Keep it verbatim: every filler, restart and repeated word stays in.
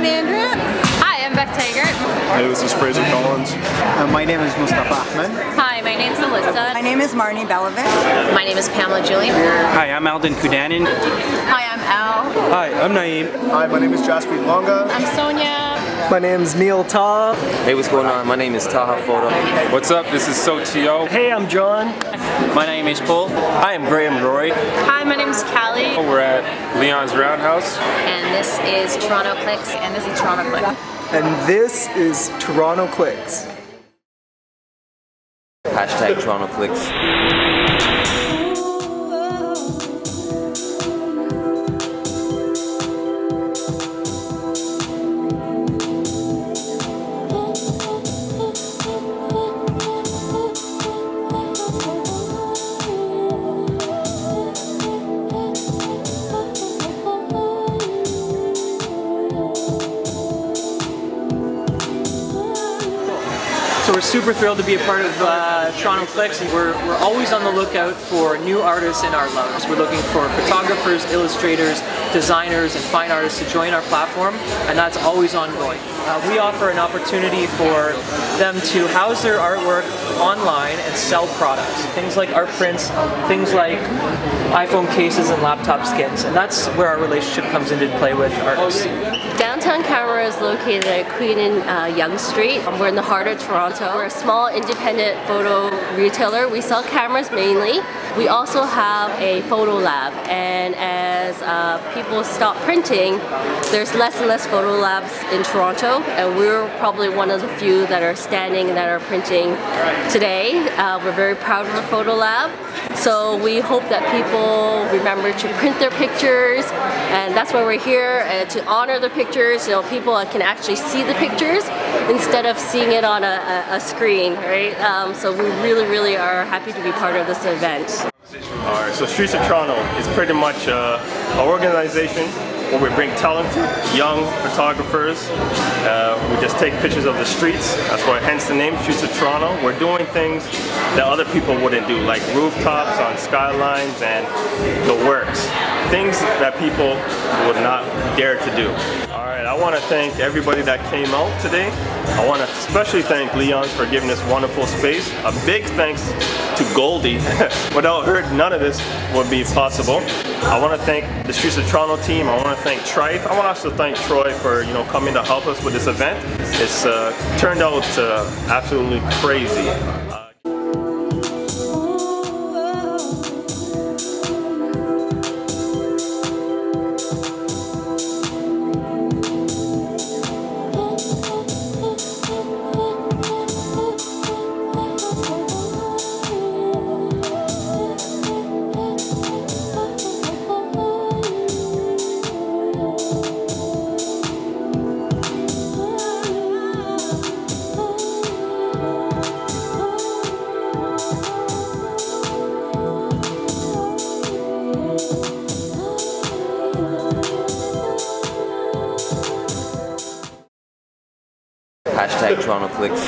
Andrea. Hi, I'm Beth Taggart. Hey, this is Fraser Collins. Uh, my name is Mustafa Ahmed. Hi, my name's Alyssa. My name is Marnie Belovic. My name is Pamela Julian. Hi, I'm Alden Kudanin. Hi, I'm Al. Hi, I'm Naeem. Hi, my name is Jaspreet Longa. I'm Sonia. My name's Neil Ta. Hey, what's going on? My name is Taha Photo. What's up? This is Sotio. Hey, I'm John. My name is Paul. I am Graham Roy. Hi, my name's Callie. We're at Leon's Roundhouse. And this is Toronto Clicks, and this is Toronto Clicks. And this is Toronto Clicks. Hashtag Toronto Clicks. So we're super thrilled to be a part of uh, Toronto Clicks, and we're, we're always on the lookout for new artists in our loves. We're looking for photographers, illustrators, designers, and fine artists to join our platform, and that's always ongoing. Uh, we offer an opportunity for them to house their artwork online and sell products. Things like art prints, things like iPhone cases and laptop skins, and that's where our relationship comes into play with artists. Downtown Camera is located at Queen and uh, Yonge Street. We're in the heart of Toronto. We're a small independent photo retailer. We sell cameras mainly. We also have a photo lab, and as uh, people stop printing, there's less and less photo labs in Toronto, and we're probably one of the few that are standing that are printing today. Uh, we're very proud of the photo lab. So we hope that people remember to print their pictures, and that's why we're here, uh, to honor the pictures. You know, people can actually see the pictures instead of seeing it on a, a, a screen, right? Um, so we really, really are happy to be part of this event. Alright, so Streets of Toronto is pretty much uh, an organization where we bring talented young photographers. Uh, we just take pictures of the streets. That's why, hence the name, Streets of Toronto. We're doing things that other people wouldn't do, like rooftops on skylines and the works. Things that people would not dare to do. Alright, I want to thank everybody that came out today. I want to especially thank Leon's for giving us wonderful space. A big thanks to Goldie. Without her, none of this would be possible. I want to thank the Streets of Toronto team. I want to thank Trife. I want to also thank Troy for, you know, coming to help us with this event. It's uh, turned out uh, absolutely crazy. Uh, Hashtag Toronto Clicks.